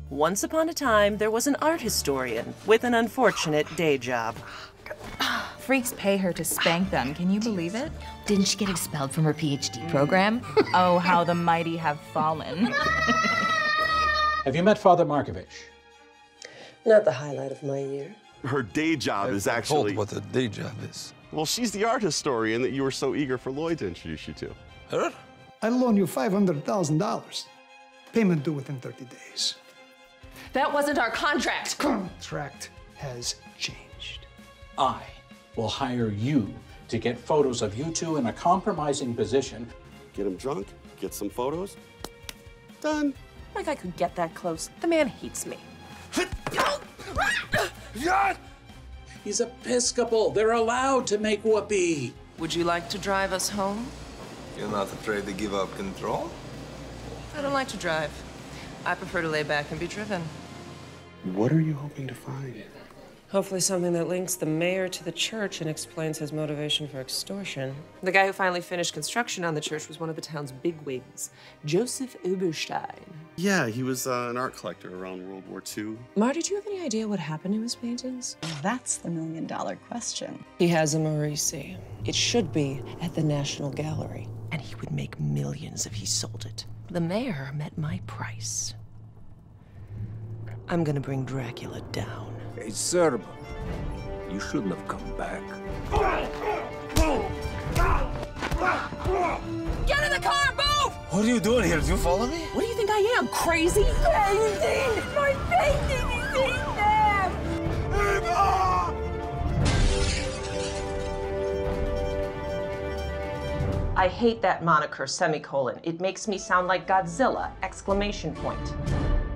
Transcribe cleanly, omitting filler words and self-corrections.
Once upon a time, there was an art historian with an unfortunate day job. Freaks pay her to spank them. Can you believe it? Didn't she get expelled from her PhD program? Oh, how the mighty have fallen. Have you met Father Markovich? Not the highlight of my year. Her day job is actually... told what the day job is. Well, she's the art historian that you were so eager for Lloyd to introduce you to. Her? I loan you $500,000. Payment due within 30 days. That wasn't our contract. Contract has changed. I will hire you to get photos of you two in a compromising position. Get him drunk, get some photos, done. Like I could get that close. The man hates me. He's Episcopal. They're allowed to make whoopee. Would you like to drive us home? You're not afraid to give up control? I don't like to drive. I prefer to lay back and be driven. What are you hoping to find? Hopefully something that links the mayor to the church and explains his motivation for extortion. The guy who finally finished construction on the church was one of the town's bigwigs, Joseph Oberstein. Yeah, he was an art collector around World War II. Marty, do you have any idea what happened to his paintings? That's the million-dollar question. He has a Lorrisa. It should be at the National Gallery, and he would make millions if he sold it. The mayor met my price. I'm gonna bring Dracula down. Hey, sir, you shouldn't have come back. Get in the car, move! What are you doing here? Do you follow me? What do you think I am, crazy? Crazy! My painting is in there! I hate that moniker, semicolon. It makes me sound like Godzilla, exclamation point.